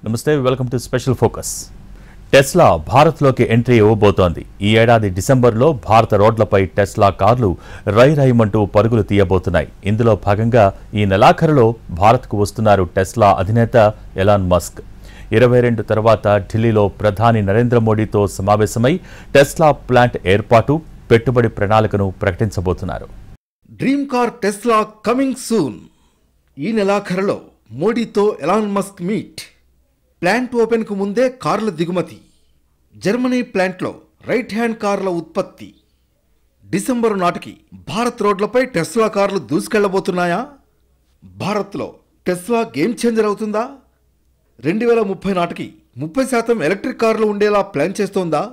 నమస్తే, welcome to special focus. Tesla భారత్లోకి entry ఇవ్వబోతోంది. ఈ ఏడాది డిసెంబర్లో భారత రోడ్లపై టెస్లా కార్లు రైమంటూ పరుగులు తీయబోతున్నాయి. ఇందులో భాగంగా ఈ నెలాఖరులో భారత్కు వస్తున్నారు టెస్లా అధినేత ఎలాన్ మస్క్. 22 తర్వాత ఢిల్లీలో ప్రధాని నరేంద్ర మోడీతో సమావేశమై టెస్లా ప్లాంట్ ఏర్పాటు, పెట్టుబడి ప్రణాళికను ప్రకటించబోతున్నారు. Dream car Tesla coming soon. ఈ నెలాఖరులో మోడీతో ఎలాన్ మస్క్ మీట్. ప్లాంట్ ఓపెన్కు ముందే కార్ల దిగుమతి. జర్మనీ ప్లాంట్లో రైట్ హ్యాండ్ కార్ల ఉత్పత్తి. డిసెంబరు నాటికి భారత్ రోడ్లపై టెస్లా కార్లు దూసుకెళ్లబోతున్నాయా? భారత్లో టెస్లా గేమ్ చేంజర్ అవుతుందా? 2030 నాటికి 30% ఎలక్ట్రిక్ కార్లు ఉండేలా ప్లాన్ చేస్తోందా?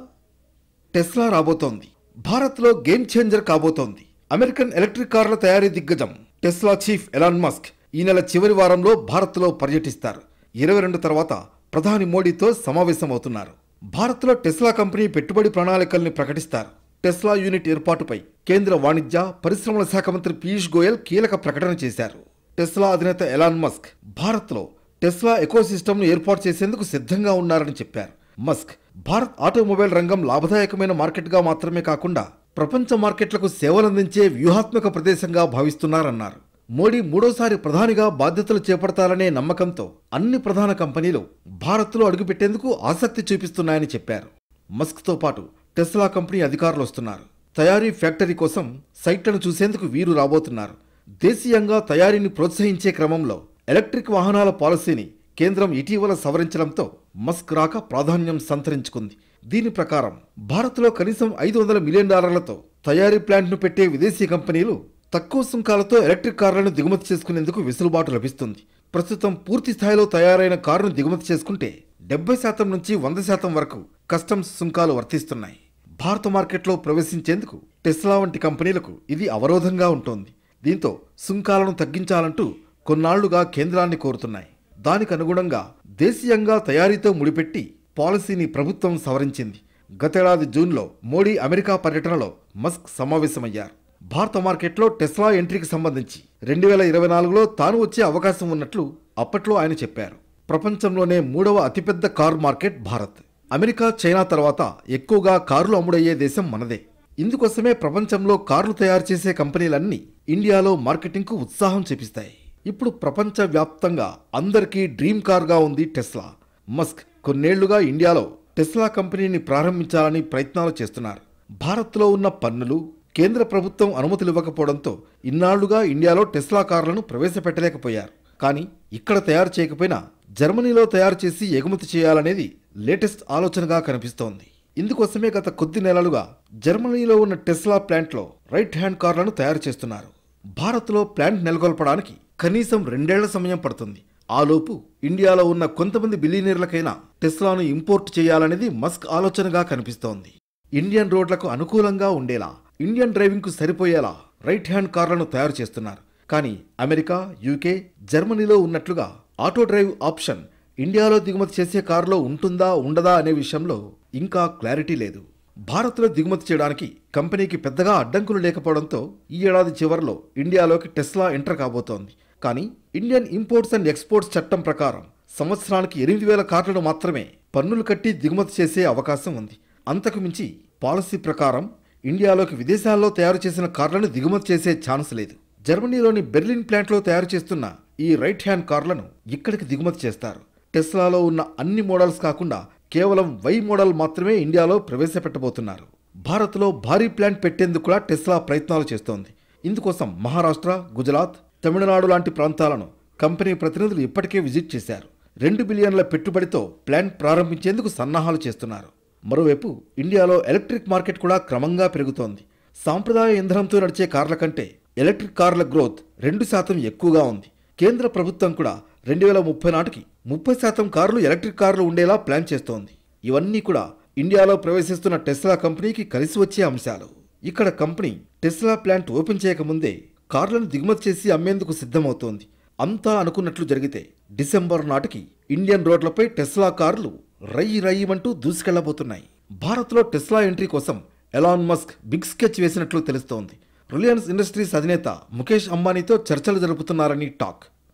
టెస్లా రాబోతోంది. భారత్లో గేమ్ చేంజర్ కాబోతోంది. అమెరికన్ ఎలక్ట్రిక్ కార్ల తయారీ దిగ్గజం టెస్లా చీఫ్ ఎలాన్ మస్క్ ఈ నెల చివరి వారంలో భారత్లో పర్యటిస్తారు. 22 తర్వాత ప్రధాని మోడీతో సమావేశమవుతున్నారు. భారత్లో టెస్లా కంపెనీ పెట్టుబడి ప్రణాళికల్ని ప్రకటిస్తారు. టెస్లా యూనిట్ ఏర్పాటుపై కేంద్ర వాణిజ్య పరిశ్రమల శాఖ మంత్రి పీయూష్ గోయల్ కీలక ప్రకటన చేశారు. టెస్లా అధినేత ఎలాన్ మస్క్ భారత్లో టెస్లా ఎకోసిస్టమ్ను ఏర్పాటు చేసేందుకు సిద్ధంగా ఉన్నారని చెప్పారు. మస్క్ భారత్ ఆటోమొబైల్ రంగం లాభదాయకమైన మార్కెట్గా మాత్రమే కాకుండా ప్రపంచ మార్కెట్లకు సేవలందించే వ్యూహాత్మక ప్రదేశంగా భావిస్తున్నారన్నారు. మోడీ మూడోసారి ప్రధానిగా బాధ్యతలు చేపడతారనే నమ్మకంతో అన్ని ప్రధాన కంపెనీలు భారత్లో అడుగుపెట్టేందుకు ఆసక్తి చూపిస్తున్నాయని చెప్పారు. మస్క్తో పాటు టెస్లా కంపెనీ అధికారులు వస్తున్నారు. తయారీ ఫ్యాక్టరీ కోసం సైట్లను చూసేందుకు వీరు రాబోతున్నారు. దేశీయంగా తయారీని ప్రోత్సహించే క్రమంలో ఎలక్ట్రిక్ వాహనాల పాలసీని కేంద్రం ఇటీవల సవరించడంతో మస్క్ రాక ప్రాధాన్యం సంతరించుకుంది. దీని ప్రకారం భారత్లో కనీసం $500 మిలియన్ తయారీ ప్లాంట్ను పెట్టే విదేశీ కంపెనీలు తక్కువ సుంకాలతో ఎలక్ట్రిక్ కార్లను దిగుమతి చేసుకునేందుకు వెసులుబాటు లభిస్తుంది. ప్రస్తుతం పూర్తి స్థాయిలో తయారైన కారును దిగుమతి చేసుకుంటే 70% నుంచి 100% వరకు కస్టమ్స్ సుంకాలు వర్తిస్తున్నాయి. భారత మార్కెట్లో ప్రవేశించేందుకు టెస్లా వంటి కంపెనీలకు ఇది అవరోధంగా ఉంటుంది. దీంతో సుంకాలను తగ్గించాలంటూ కొన్నాళ్లుగా కేంద్రాన్ని కోరుతున్నాయి. దానికి అనుగుణంగా దేశీయంగా తయారీతో ముడిపెట్టి పాలసీని ప్రభుత్వం సవరించింది. గతేడాది జూన్లో మోడీ అమెరికా పర్యటనలో మస్క్ సమావేశమయ్యారు. భారత మార్కెట్లో టెస్లా ఎంట్రీకి సంబంధించి 2024లో తాను వచ్చే అవకాశం ఉన్నట్లు అప్పట్లో ఆయన చెప్పారు. ప్రపంచంలోనే 3వ అతిపెద్ద car market Bharat. America, China తర్వాత ఎక్కువగా కార్లు అమ్ముడయ్యే దేశం మనదే. ఇందుకోసమే ప్రపంచంలో కార్లు తయారు చేసే కంపెనీలన్నీ ఇండియాలో మార్కెటింగ్కు ఉత్సాహం చూపిస్తాయి. ఇప్పుడు ప్రపంచవ్యాప్తంగా అందరికీ డ్రీమ్ కార్గా ఉంది టెస్లా. మస్క్ కొన్నేళ్లుగా ఇండియాలో టెస్లా కంపెనీని ప్రారంభించాలని ప్రయత్నాలు చేస్తున్నారు. భారత్లో ఉన్న పన్నులు, కేంద్ర ప్రభుత్వం అనుమతులు ఇవ్వకపోవడంతో ఇన్నాళ్లుగా ఇండియాలో టెస్లా కార్లను ప్రవేశపెట్టలేకపోయారు. కానీ ఇక్కడ తయారు చేయకపోయినా జర్మనీలో తయారు చేసి ఎగుమతి చేయాలనేది లేటెస్ట్ ఆలోచనగా కనిపిస్తోంది. ఇందుకోసమే గత కొద్ది నెలలుగా జర్మనీలో ఉన్న టెస్లా ప్లాంట్లో రైట్ హ్యాండ్ కార్లను తయారు చేస్తున్నారు. భారత్లో ప్లాంట్ నెలకొల్పడానికి కనీసం 2 ఏళ్ల సమయం పడుతుంది. ఆలోపు ఇండియాలో ఉన్న కొంతమంది బిలియనీర్లకైనా టెస్లాను ఇంపోర్ట్ చేయాలనేది మస్క్ ఆలోచనగా కనిపిస్తోంది. ఇండియన్ రోడ్లకు అనుకూలంగా ఉండేలా, ఇండియన్ డ్రైవింగ్కు సరిపోయేలా రైట్ హ్యాండ్ కార్లను తయారు చేస్తున్నారు. కానీ అమెరికా, యూకే, జర్మనీలో ఉన్నట్లుగా ఆటో డ్రైవ్ ఆప్షన్ ఇండియాలో దిగుమతి చేసే కారులో ఉంటుందా ఉండదా అనే విషయంలో ఇంకా క్లారిటీ లేదు. భారత్లో దిగుమతి చేయడానికి కంపెనీకి పెద్దగా అడ్డంకులు లేకపోవడంతో ఈ ఏడాది చివరిలో ఇండియాలోకి టెస్లా ఎంటర్ కాబోతోంది. కానీ ఇండియన్ ఇంపోర్ట్స్ అండ్ ఎక్స్పోర్ట్స్ చట్టం ప్రకారం సంవత్సరానికి 8,000 కార్లను మాత్రమే పన్నులు కట్టి దిగుమతి చేసే అవకాశం ఉంది. అంతకు మించి పాలసీ ప్రకారం ఇండియాలోకి విదేశాల్లో తయారు చేసిన కార్లను దిగుమతి చేసే ఛాన్స్ లేదు. జర్మనీలోని బెర్లిన్ ప్లాంట్లో తయారు చేస్తున్న ఈ రైట్ హ్యాండ్ కార్లను ఇక్కడికి దిగుమతి చేస్తారు. టెస్లాలో ఉన్న అన్ని మోడల్స్ కాకుండా కేవలం Y మోడల్ మాత్రమే ఇండియాలో ప్రవేశపెట్టబోతున్నారు. భారత్లో భారీ ప్లాంట్ పెట్టేందుకు కూడా టెస్లా ప్రయత్నాలు చేస్తోంది. ఇందుకోసం మహారాష్ట్ర, గుజరాత్, తమిళనాడు లాంటి ప్రాంతాలను కంపెనీ ప్రతినిధులు ఇప్పటికే విజిట్ చేశారు. 2 బిలియన్ల పెట్టుబడితో ప్లాంట్ ప్రారంభించేందుకు సన్నాహాలు చేస్తున్నారు. మరోవైపు ఇండియాలో ఎలక్ట్రిక్ మార్కెట్ కూడా క్రమంగా పెరుగుతోంది. సాంప్రదాయ ఇంధనంతో నడిచే కార్ల కంటే ఎలక్ట్రిక్ కార్ల గ్రోత్ 2% ఎక్కువగా ఉంది. కేంద్ర ప్రభుత్వం కూడా 2030 నాటికి 30% కార్లు ఎలక్ట్రిక్ కార్లు ఉండేలా ప్లాన్ చేస్తోంది. ఇవన్నీ కూడా ఇండియాలో ప్రవేశిస్తున్న టెస్లా కంపెనీకి కలిసి వచ్చే అంశాలు. ఇక్కడ కంపెనీ టెస్లా ప్లాంట్ ఓపెన్ చేయకముందే కార్లను దిగుమతి చేసి అమ్మేందుకు సిద్ధమవుతోంది. అంతా అనుకున్నట్లు జరిగితే డిసెంబర్ నాటికి ఇండియన్ రోడ్లపై టెస్లా కార్లు రైమంటూ దూసుకెళ్లబోతున్నాయి. భారత్లో టెస్లా ఎంట్రీ కోసం ఎలాన్ మస్క్ బిగ్ స్కెచ్ వేసినట్లు తెలుస్తోంది. రిలయన్స్ ఇండస్ట్రీస్ అధినేత ముఖేష్ అంబానీతో చర్చలు జరుపుతున్నారని టాక్.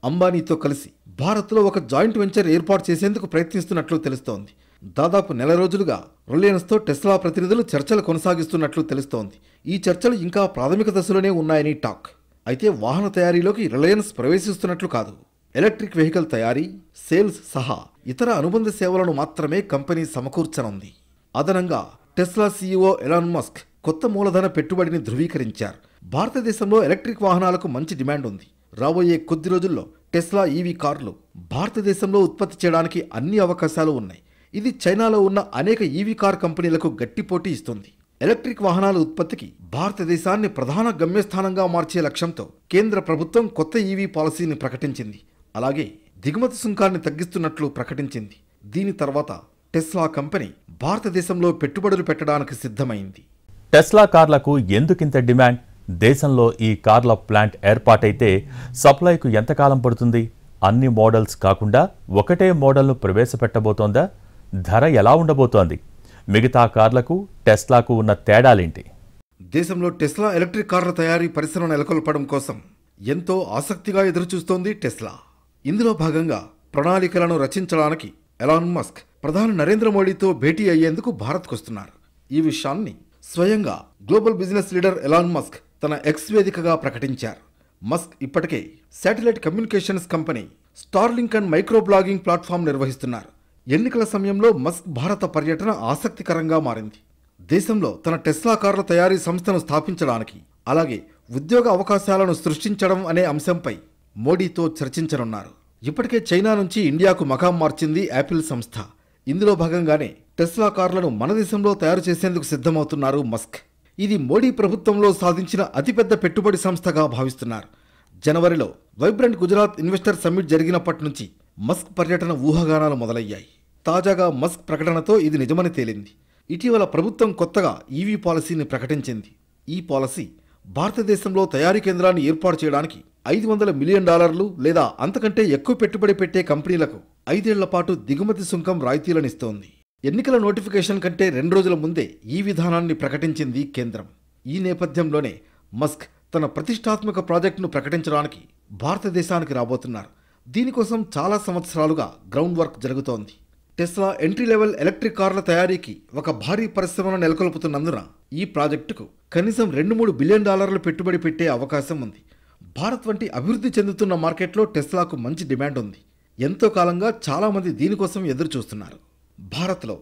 అంబానీతో కలిసి భారత్లో ఒక జాయింట్ వెంచర్ ఏర్పాటు చేసేందుకు ప్రయత్నిస్తున్నట్లు తెలుస్తోంది. దాదాపు నెల రోజులుగా రిలయన్స్తో టెస్లా ప్రతినిధులు చర్చలు కొనసాగిస్తున్నట్లు తెలుస్తోంది. ఈ చర్చలు ఇంకా ప్రాథమిక దశలోనే ఉన్నాయని టాక్. అయితే వాహన తయారీలోకి రిలయన్స్ ప్రవేశిస్తున్నట్లు కాదు. ఎలక్ట్రిక్ వెహికల్ తయారీ, సేల్స్ సహా ఇతర అనుబంధ సేవలను మాత్రమే కంపెనీ సమకూర్చనుంది. అదనంగా టెస్లా సీఈఓ ఎలాన్ మస్క్ కొత్త మూలధన పెట్టుబడిని ధృవీకరించారు. భారతదేశంలో ఎలక్ట్రిక్ వాహనాలకు మంచి డిమాండ్ ఉంది. రాబోయే కొద్ది రోజుల్లో టెస్లా ఈవీ కార్లు భారతదేశంలో ఉత్పత్తి చేయడానికి అన్ని అవకాశాలు ఉన్నాయి. ఇది చైనాలో ఉన్న అనేక ఈవీ కార్ కంపెనీలకు గట్టి పోటీ ఇస్తుంది. ఎలక్ట్రిక్ వాహనాల ఉత్పత్తికి భారతదేశాన్ని ప్రధాన గమ్యస్థానంగా మార్చే లక్ష్యంతో కేంద్ర ప్రభుత్వం కొత్త ఈవీ పాలసీని ప్రకటించింది. అలాగే దిగుమతి సుంకాన్ని తగ్గిస్తున్నట్లు ప్రకటించింది. దీని తర్వాత టెస్లా కంపెనీ భారతదేశంలో పెట్టుబడులు పెట్టడానికి సిద్ధమైంది. టెస్లా కార్లకు ఎందుకింత డిమాండ్? దేశంలో ఈ కార్ల ప్లాంట్ ఏర్పాటైతే సప్లైకు ఎంతకాలం పడుతుంది? అన్ని మోడల్స్ కాకుండా ఒకటే మోడల్ను ప్రవేశపెట్టబోతోందా? ధర ఎలా ఉండబోతోంది? మిగతా కార్లకు టెస్లాకు ఉన్న తేడాలేంటి? దేశంలో టెస్లా ఎలక్ట్రిక్ కార్ల తయారీ పరిశ్రమ నెలకొల్పడం కోసం ఎంతో ఆసక్తిగా ఎదురుచూస్తోంది టెస్లా. ఇందులో భాగంగా ప్రణాళికలను రచించడానికి ఎలాన్ మస్క్ ప్రధాని నరేంద్ర మోడీతో భేటీ అయ్యేందుకు భారత్కొస్తున్నారు. ఈ విషయాన్ని స్వయంగా global business leader Elon Musk తన ఎక్స్ వేదికగా ప్రకటించారు. మస్క్ ఇప్పటికే satellite communications company Starlink and microblogging platform నిర్వహిస్తున్నారు. ఎన్నికల సమయంలో మస్క్ భారత పర్యటన ఆసక్తికరంగా మారింది. దేశంలో తన టెస్లా కార్ల తయారీ సంస్థను స్థాపించడానికి, అలాగే ఉద్యోగ అవకాశాలను సృష్టించడం అనే అంశంపై మోడీతో చర్చించనున్నారు. ఇప్పటికే చైనా నుంచి ఇండియాకు మకాం మార్చింది యాపిల్ సంస్థ. ఇందులో భాగంగానే టెస్లా కార్లను మన దేశంలో తయారు చేసేందుకు సిద్ధమవుతున్నారు మస్క్. ఇది మోడీ ప్రభుత్వంలో సాధించిన అతిపెద్ద పెట్టుబడి సంస్థగా భావిస్తున్నారు. జనవరిలో వైబ్రెంట్ గుజరాత్ ఇన్వెస్టర్ సమ్మిట్ జరిగినప్పటి నుంచి మస్క్ పర్యటన ఊహాగానాలు మొదలయ్యాయి. తాజాగా మస్క్ ప్రకటనతో ఇది నిజమని తేలింది. ఇటీవల ప్రభుత్వం కొత్తగా ఈవీ పాలసీని ప్రకటించింది. ఈ పాలసీ భారతదేశంలో తయారీ కేంద్రాన్ని ఏర్పాటు చేయడానికి $500 మిలియన్ లేదా అంతకంటే ఎక్కువ పెట్టుబడి పెట్టే కంపెనీలకు 5 ఏళ్ల పాటు దిగుమతి సుంకం రాయితీలనిస్తోంది. ఎన్నికల నోటిఫికేషన్ కంటే 2 రోజుల ముందే ఈ విధానాన్ని ప్రకటించింది కేంద్రం. ఈ నేపథ్యంలోనే మస్క్ తన ప్రతిష్టాత్మక ప్రాజెక్టును ప్రకటించడానికి భారతదేశానికి రాబోతున్నారు. దీనికోసం చాలా సంవత్సరాలుగా గ్రౌండ్ వర్క్ జరుగుతోంది. టెస్లా ఎంట్రీ లెవెల్ ఎలక్ట్రిక్ కార్ల తయారీకి ఒక భారీ పరిశ్రమను నెలకొల్పుతున్నందున ఈ ప్రాజెక్టుకు కనీసం $2-3 బిలియన్ పెట్టుబడి పెట్టే అవకాశం ఉంది. భారత్ వంటి అభివృద్ధి చెందుతున్న మార్కెట్లో టెస్లాకు మంచి డిమాండ్ ఉంది. ఎంతో కాలంగా చాలామంది దీనికోసం ఎదురు చూస్తున్నారు. భారత్లో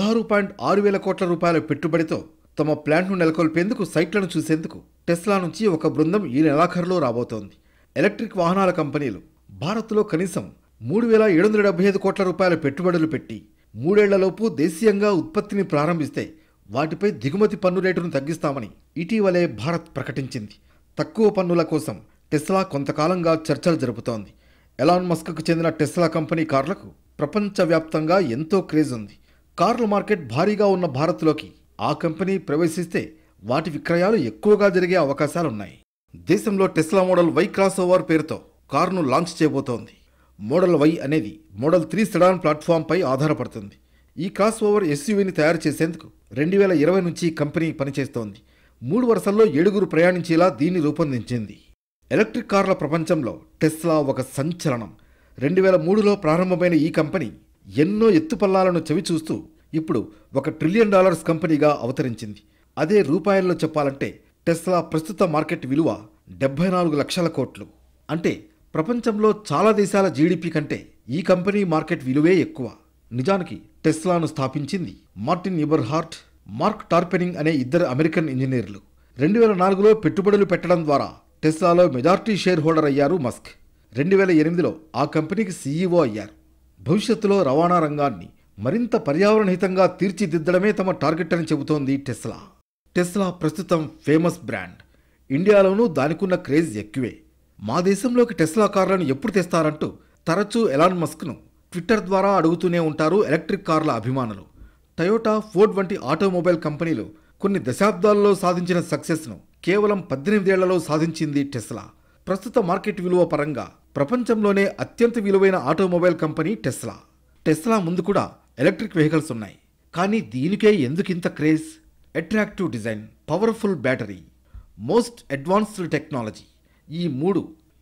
16.6 వేల కోట్ల రూపాయల పెట్టుబడితో తమ ప్లాంట్ను నెలకొల్పేందుకు సైట్లను చూసేందుకు టెస్లా నుంచి ఒక బృందం ఈ నెలాఖరులో రాబోతోంది. ఎలక్ట్రిక్ వాహనాల కంపెనీలు భారత్లో కనీసం 3,775 కోట్ల రూపాయల పెట్టుబడులు పెట్టి 3 ఏళ్లలోపు దేశీయంగా ఉత్పత్తిని ప్రారంభిస్తే వాటిపై దిగుమతి పన్ను రేటును తగ్గిస్తామని ఇటీవలే భారత్ ప్రకటించింది. తక్కువ పన్నుల కోసం టెస్లా కొంతకాలంగా చర్చలు జరుపుతోంది. ఎలాన్ మస్క్కు చెందిన టెస్లా కంపెనీ కార్లకు ప్రపంచవ్యాప్తంగా ఎంతో క్రేజ్ ఉంది. కార్ల మార్కెట్ భారీగా ఉన్న భారత్లోకి ఆ కంపెనీ ప్రవేశిస్తే వాటి విక్రయాలు ఎక్కువగా జరిగే అవకాశాలున్నాయి. దేశంలో Tesla model Y crossover పేరుతో కారును లాంచ్ చేయబోతోంది. మోడల్ వై అనేది మోడల్ 3 సెడాన్ ప్లాట్ఫామ్పై ఆధారపడుతుంది. ఈ క్రాస్ ఓవర్ ఎస్యూవీని తయారు చేసేందుకు 2020 నుంచి కంపెనీ పనిచేస్తోంది. 3 వరుసల్లో 7 ప్రయాణించేలా దీన్ని రూపొందించింది. ఎలక్ట్రిక్ కార్ల ప్రపంచంలో టెస్లా ఒక సంచలనం. 2003లో ప్రారంభమైన ఈ కంపెనీ ఎన్నో ఎత్తుపల్లాలను చవిచూస్తూ ఇప్పుడు $1 ట్రిలియన్ కంపెనీగా అవతరించింది. అదే రూపాయల్లో చెప్పాలంటే టెస్లా ప్రస్తుత మార్కెట్ విలువ 74 లక్షల కోట్లు. అంటే ప్రపంచంలో చాలా దేశాల జీడిపి కంటే ఈ కంపెనీ మార్కెట్ విలువే ఎక్కువ. నిజానికి టెస్లాను స్థాపించింది మార్టిన్ ఎబర్హార్ట్, మార్క్ టార్పెనింగ్ అనే 2 అమెరికన్ ఇంజనీర్లు. 2004లో పెట్టుబడులు పెట్టడం ద్వారా టెస్లాలో మెజారిటీ షేర్ హోల్డర్ అయ్యారు మస్క్. 2008లో ఆ కంపెనీకి సీఈఓ అయ్యారు. భవిష్యత్తులో రవాణా రంగాన్ని మరింత పర్యావరణహితంగా తీర్చిదిద్దడమే తమ టార్గెట్ అని చెబుతోంది టెస్లా. టెస్లా ప్రస్తుతం ఫేమస్ బ్రాండ్. ఇండియాలోనూ దానికున్న క్రేజ్ ఎక్కువే. మా దేశంలోకి టెస్లా కార్లను ఎప్పుడు తెస్తారంటూ తరచూ ఎలాన్ మస్క్ను ట్విట్టర్ ద్వారా అడుగుతూనే ఉంటారు ఎలక్ట్రిక్ కార్ల అభిమానులు. టయోటా, ఫోర్డ్ వంటి ఆటోమొబైల్ కంపెనీలు కొన్ని దశాబ్దాల్లో సాధించిన సక్సెస్ను కేవలం 18 ఏళ్లలో సాధించింది టెస్లా. ప్రస్తుత మార్కెట్ విలువ పరంగా ప్రపంచంలోనే అత్యంత విలువైన ఆటోమొబైల్ కంపెనీ టెస్లా. టెస్లా ముందు కూడా ఎలక్ట్రిక్ వెహికల్స్ ఉన్నాయి. కానీ దీనికే ఎందుకింత craze? Attractive design, powerful battery, most advanced technology, ఈ 3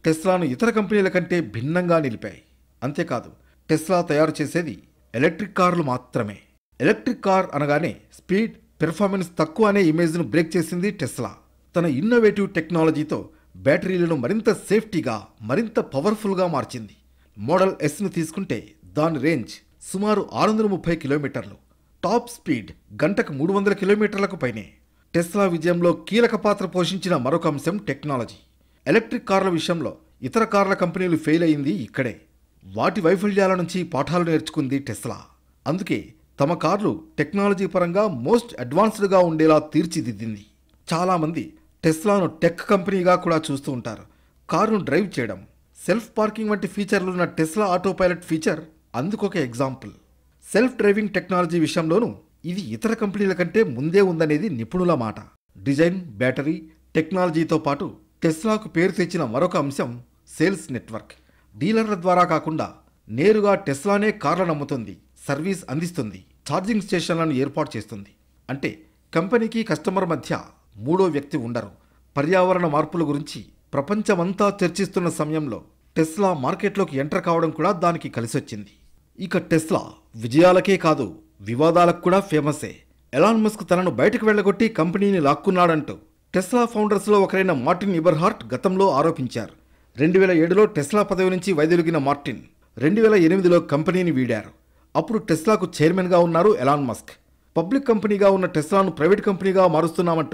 టెస్లాను ఇతర కంపెనీల కంటే భిన్నంగా నిలిపాయి. అంతేకాదు, టెస్లా తయారు చేసేది ఎలక్ట్రిక్ కార్లు మాత్రమే. ఎలక్ట్రిక్ కార్ అనగానే స్పీడ్, పెర్ఫార్మెన్స్ తక్కువ అనే ఇమేజ్ను బ్రేక్ చేసింది టెస్లా. తన ఇన్నోవేటివ్ టెక్నాలజీతో బ్యాటరీలను మరింత సేఫ్టీగా, మరింత పవర్ఫుల్గా మార్చింది. మోడల్ ఎస్ను తీసుకుంటే దాని రేంజ్ సుమారు 630 కిలోమీటర్లు, టాప్ స్పీడ్ గంటకు 300 కిలోమీటర్లకు పైనే. టెస్లా విజయంలో కీలక పాత్ర పోషించిన మరొక అంశం టెక్నాలజీ. ఎలక్ట్రిక్ కార్ల విషయంలో ఇతర కార్ల కంపెనీలు ఫెయిల్ అయింది ఇక్కడే. వాటి వైఫల్యాల నుంచి పాఠాలు నేర్చుకుంది టెస్లా. అందుకే తమ కార్లు టెక్నాలజీ పరంగా మోస్ట్ అడ్వాన్స్డ్గా ఉండేలా తీర్చిదిద్దింది. చాలామంది టెస్లాను టెక్ కంపెనీగా కూడా చూస్తూ ఉంటారు. కారును డ్రైవ్ చేయడం, సెల్ఫ్ పార్కింగ్ వంటి ఫీచర్లున్న టెస్లా ఆటో పైలట్ ఫీచర్ అందుకొక ఎగ్జాంపుల్. సెల్ఫ్ డ్రైవింగ్ టెక్నాలజీ విషయంలోనూ ఇది ఇతర కంపెనీల కంటే ముందే ఉందనేది నిపుణుల మాట. డిజైన్, బ్యాటరీ, టెక్నాలజీతో పాటు టెస్లాకు పేరు తెచ్చిన మరొక అంశం సేల్స్ నెట్వర్క్. డీలర్ల ద్వారా కాకుండా నేరుగా టెస్లానే కార్లను అమ్ముతుంది, సర్వీస్ అందిస్తుంది, ఛార్జింగ్ స్టేషన్లను ఏర్పాటు చేస్తుంది. అంటే కంపెనీకి కస్టమర్ మధ్య మూడో వ్యక్తి ఉండరు. పర్యావరణ మార్పుల గురించి ప్రపంచమంతా చర్చిస్తున్న సమయంలో టెస్లా మార్కెట్లోకి ఎంటర్ కావడం కూడా దానికి కలిసొచ్చింది. ఇక టెస్లా విజయాలకే కాదు, వివాదాలకు కూడా ఫేమసే. ఎలాన్ మస్క్ తనను బయటకు వెళ్లగొట్టి కంపెనీని లాక్కున్నాడంటూ టెస్లా ఫౌండర్స్లో ఒకరైన మార్టిన్ ఇబర్హార్ట్ గతంలో ఆరోపించారు. 2007లో టెస్లా పదవి నుంచి వైదొలిగిన మార్టిన్ 2008లో కంపెనీని వీడారు. అప్పుడు టెస్లాకు చైర్మన్గా ఉన్నారు ఎలాన్ మస్క్. పబ్లిక్ కంపెనీగా ఉన్న టెస్లాను ప్రైవేట్ కంపెనీగా మారుస్తున్నామంటూ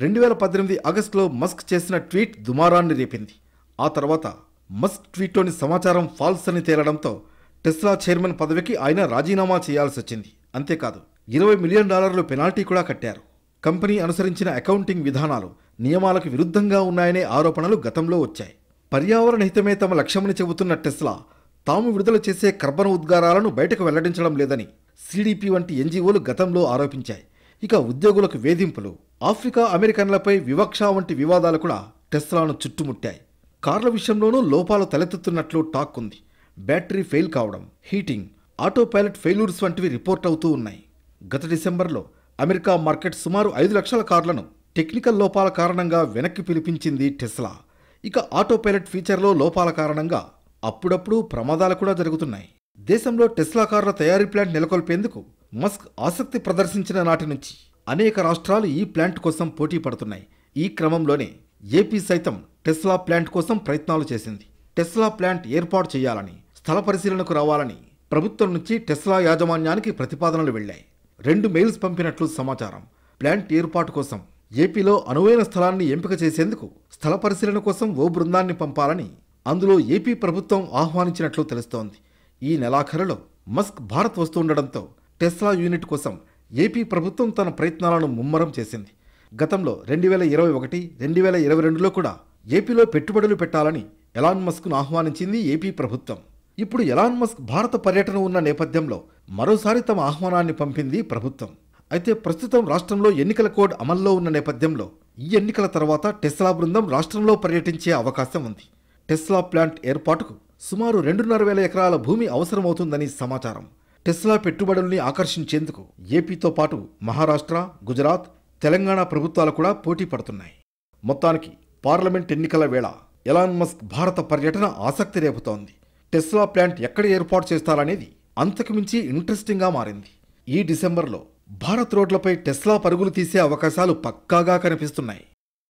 2018 ఆగస్టులో మస్క్ చేసిన ట్వీట్ దుమారాన్ని రేపింది. ఆ తర్వాత మస్క్ ట్వీట్లోని సమాచారం ఫాల్స్ అని తేలడంతో టెస్లా చైర్మన్ పదవికి ఆయన రాజీనామా చేయాల్సి వచ్చింది. అంతేకాదు, $20 మిలియన్ పెనాల్టీ కూడా కట్టారు. కంపెనీ అనుసరించిన అకౌంటింగ్ విధానాలు నియమాలకు విరుద్ధంగా ఉన్నాయనే ఆరోపణలు గతంలో వచ్చాయి. పర్యావరణ హితమే తమ లక్ష్యమని చెబుతున్న టెస్లా తాము విడుదల చేసే కర్బన ఉద్గారాలను బయటకు వెల్లడించడం లేదని సిడిపి వంటి ఎన్జిఓలు గతంలో ఆరోపించాయి. ఇక ఉద్యోగులకు వేధింపులు, ఆఫ్రికా అమెరికన్లపై వివక్ష వంటి వివాదాలు కూడా టెస్లాను చుట్టుముట్టాయి. కార్ల విషయంలోనూ లోపాలు తలెత్తుతున్నట్లు టాక్ ఉంది. బ్యాటరీ ఫెయిల్ కావడం, హీటింగ్, ఆటో పైలట్ ఫెయిల్యూర్స్ వంటివి రిపోర్ట్ అవుతూ ఉన్నాయి. గత డిసెంబర్లో అమెరికా మార్కెట్ సుమారు 5 లక్షల కార్లను టెక్నికల్ లోపాల కారణంగా వెనక్కి పిలిపించింది టెస్లా. ఇక ఆటో పైలట్ ఫీచర్లో లోపాల కారణంగా అప్పుడప్పుడు ప్రమాదాలు కూడా జరుగుతున్నాయి. దేశంలో టెస్లా కార్ల తయారీ ప్లాంట్ నెలకొల్పేందుకు మస్క్ ఆసక్తి ప్రదర్శించిన నాటి నుంచి అనేక రాష్ట్రాలు ఈ ప్లాంట్ కోసం పోటీ పడుతున్నాయి. ఈ క్రమంలోనే ఏపీ సైతం టెస్లా ప్లాంట్ కోసం ప్రయత్నాలు చేసింది. టెస్లా ప్లాంట్ ఏర్పాటు చేయాలని, స్థల పరిశీలనకు రావాలని ప్రభుత్వం నుంచి టెస్లా యాజమాన్యానికి ప్రతిపాదనలు వెళ్లాయి. 2 మెయిల్స్ పంపినట్లు సమాచారం. ప్లాంట్ ఏర్పాటు కోసం ఏపీలో అనువైన స్థలాన్ని ఎంపిక చేసేందుకు స్థల పరిశీలన కోసం ఓ బృందాన్ని పంపాలని అందులో ఏపీ ప్రభుత్వం ఆహ్వానించినట్లు తెలుస్తోంది. ఈ నెలాఖరులో మస్క్ భారత్ వస్తుండడంతో టెస్లా యూనిట్ కోసం ఏపీ ప్రభుత్వం తన ప్రయత్నాలను ముమ్మరం చేసింది. గతంలో 2021, 2022లో కూడా ఏపీలో పెట్టుబడులు పెట్టాలని ఎలాన్ మస్క్ను ఆహ్వానించింది ఏపీ ప్రభుత్వం. ఇప్పుడు ఎలాన్ మస్క్ భారత పర్యటన ఉన్న నేపథ్యంలో మరోసారి తమ ఆహ్వానాన్ని పంపింది ప్రభుత్వం. అయితే ప్రస్తుతం రాష్ట్రంలో ఎన్నికల కోడ్ అమల్లో ఉన్న నేపథ్యంలో ఈ ఎన్నికల తర్వాత టెస్లా బృందం రాష్ట్రంలో పర్యటించే అవకాశం ఉంది. టెస్లా ప్లాంట్ ఏర్పాటుకు సుమారు 2,500 ఎకరాల భూమి అవసరమవుతుందని సమాచారం. టెస్లా పెట్టుబడుల్ని ఆకర్షించేందుకు ఏపీతో పాటు మహారాష్ట్ర, గుజరాత్, తెలంగాణ ప్రభుత్వాలు కూడా పోటీ పడుతున్నాయి. మొత్తానికి పార్లమెంట్ ఎన్నికల వేళ ఎలాన్ మస్క్ భారత పర్యటన ఆసక్తి రేపుతోంది. టెస్లా ప్లాంట్ ఎక్కడ ఏర్పాటు చేస్తారనేది అంతకుమించి ఇంట్రెస్టింగ్గా మారింది. ఈ డిసెంబర్లో భారత్ రోడ్లపై టెస్లా పరుగులు తీసే అవకాశాలు పక్కాగా కనిపిస్తున్నాయి.